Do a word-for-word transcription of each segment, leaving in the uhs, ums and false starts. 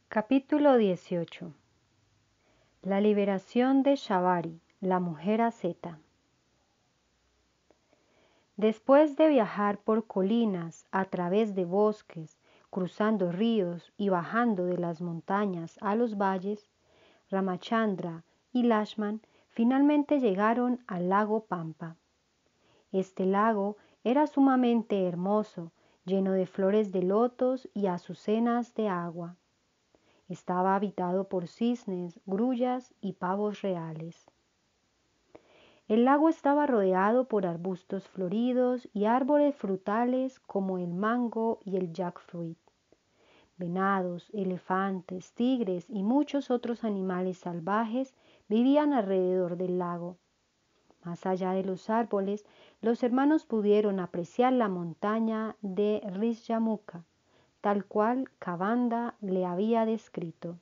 Capítulo dieciocho. La liberación de Shabari, la mujer asceta. Después de viajar por colinas, a través de bosques, cruzando ríos y bajando de las montañas a los valles, Ramachandra y Lakshman finalmente llegaron al lago Pampa. Este lago era sumamente hermoso, lleno de flores de lotos y azucenas de agua. Estaba habitado por cisnes, grullas y pavos reales. El lago estaba rodeado por arbustos floridos y árboles frutales como el mango y el jackfruit. Venados, elefantes, tigres y muchos otros animales salvajes vivían alrededor del lago. Más allá de los árboles, los hermanos pudieron apreciar la montaña de Rishyamukha, tal cual Kavanda le había descrito.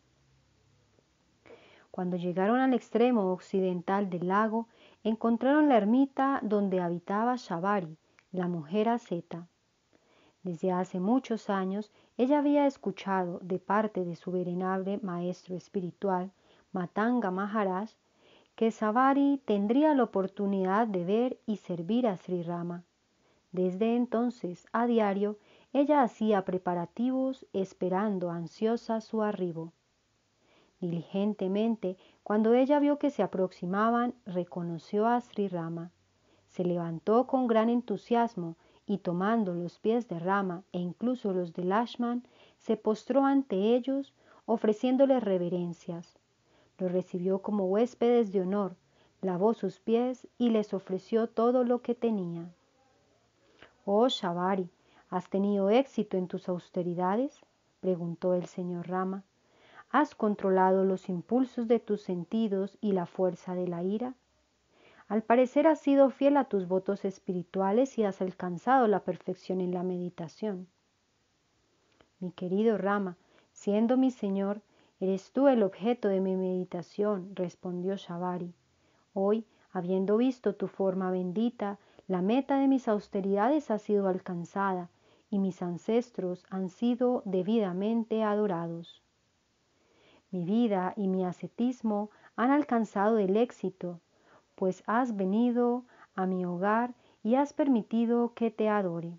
Cuando llegaron al extremo occidental del lago, encontraron la ermita donde habitaba Shabari, la mujer asceta. Desde hace muchos años, ella había escuchado de parte de su venerable maestro espiritual, Matanga Maharaj, que Shabari tendría la oportunidad de ver y servir a Sri Rama. Desde entonces, a diario, ella hacía preparativos esperando ansiosa su arribo. Diligentemente, cuando ella vio que se aproximaban, reconoció a Sri Rama. Se levantó con gran entusiasmo y tomando los pies de Rama e incluso los de Lakshman, se postró ante ellos ofreciéndoles reverencias. Los recibió como huéspedes de honor, lavó sus pies y les ofreció todo lo que tenía. «Oh Shabari, ¿has tenido éxito en tus austeridades?», preguntó el señor Rama. ¿Has controlado los impulsos de tus sentidos y la fuerza de la ira? Al parecer has sido fiel a tus votos espirituales y has alcanzado la perfección en la meditación. Mi querido Rama, siendo mi Señor, eres tú el objeto de mi meditación, respondió Shabari. Hoy, habiendo visto tu forma bendita, la meta de mis austeridades ha sido alcanzada y mis ancestros han sido debidamente adorados. Mi vida y mi ascetismo han alcanzado el éxito, pues has venido a mi hogar y has permitido que te adore.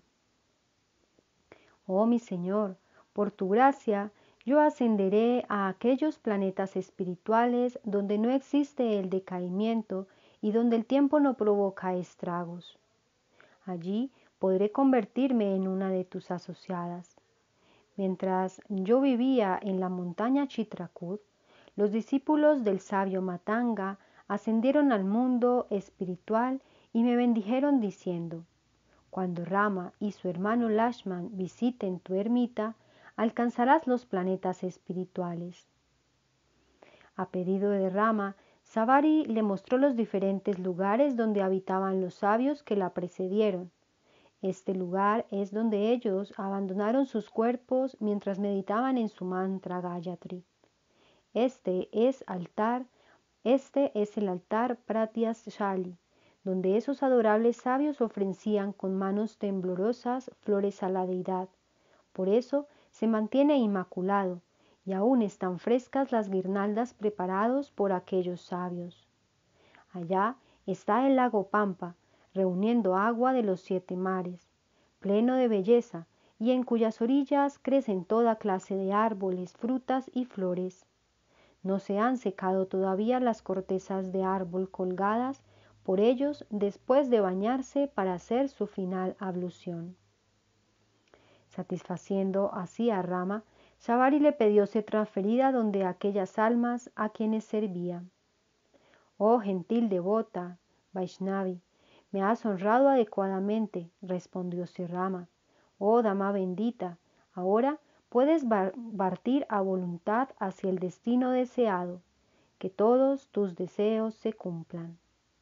Oh mi Señor, por tu gracia, yo ascenderé a aquellos planetas espirituales donde no existe el decaimiento y donde el tiempo no provoca estragos. Allí podré convertirme en una de tus asociadas. Mientras yo vivía en la montaña Chitrakud, los discípulos del sabio Matanga ascendieron al mundo espiritual y me bendijeron diciendo: cuando Rama y su hermano Lakshman visiten tu ermita, alcanzarás los planetas espirituales. A pedido de Rama, Shabari le mostró los diferentes lugares donde habitaban los sabios que la precedieron. Este lugar es donde ellos abandonaron sus cuerpos mientras meditaban en su mantra Gayatri. Este es altar, este es el altar Pratyashali, donde esos adorables sabios ofrecían con manos temblorosas flores a la deidad. Por eso se mantiene inmaculado, y aún están frescas las guirnaldas preparados por aquellos sabios. Allá está el lago Pampa, reuniendo agua de los siete mares, pleno de belleza, y en cuyas orillas crecen toda clase de árboles, frutas y flores. No se han secado todavía las cortezas de árbol colgadas por ellos después de bañarse para hacer su final ablución. Satisfaciendo así a Rama, Shabari le pidió ser transferida donde aquellas almas a quienes servía. Oh gentil devota, Vaishnavi, me has honrado adecuadamente, respondió Sri Rama. Oh dama bendita, ahora puedes partir a voluntad hacia el destino deseado, que todos tus deseos se cumplan.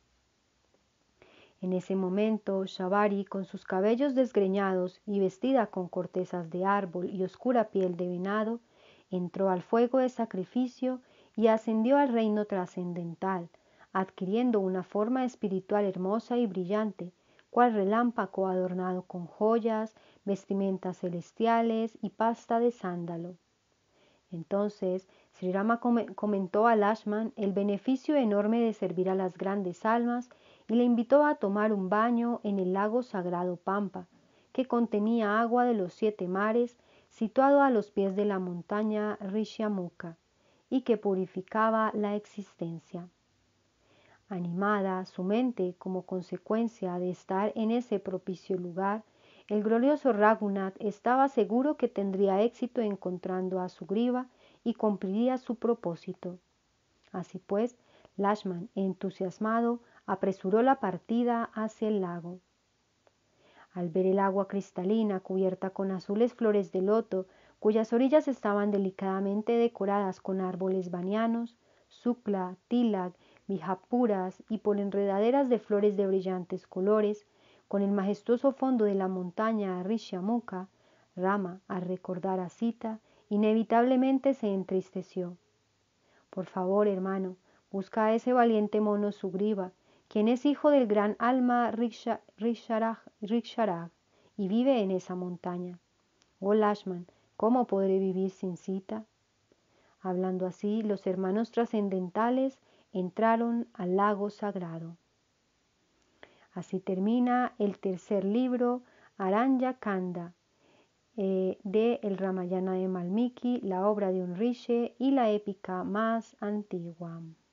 En ese momento, Shabari, con sus cabellos desgreñados y vestida con cortezas de árbol y oscura piel de venado, entró al fuego de sacrificio y ascendió al reino trascendental, adquiriendo una forma espiritual hermosa y brillante, cual relámpago adornado con joyas, vestimentas celestiales y pasta de sándalo. Entonces Sri Rama comentó a Lakshman el beneficio enorme de servir a las grandes almas y le invitó a tomar un baño en el lago sagrado Pampa, que contenía agua de los siete mares, situado a los pies de la montaña Rishyamukha, y que purificaba la existencia. Animada su mente como consecuencia de estar en ese propicio lugar, el glorioso Raghunath estaba seguro que tendría éxito encontrando a Sugriva y cumpliría su propósito. Así pues, Lakshman, entusiasmado, apresuró la partida hacia el lago. Al ver el agua cristalina cubierta con azules flores de loto, cuyas orillas estaban delicadamente decoradas con árboles banianos, sukla, tilak, vijapuras y por enredaderas de flores de brillantes colores, con el majestuoso fondo de la montaña Rishyamukha, Rama, al recordar a Sita, inevitablemente se entristeció. Por favor, hermano, busca a ese valiente mono Sugriva, quien es hijo del gran alma Riksharaj y vive en esa montaña. Oh Lakshman, ¿cómo podré vivir sin Sita? Hablando así, los hermanos trascendentales entraron al lago sagrado. Así termina el tercer libro, Aranya Kanda, eh, de el Ramayana de Valmiki, la obra de un rishi y la épica más antigua.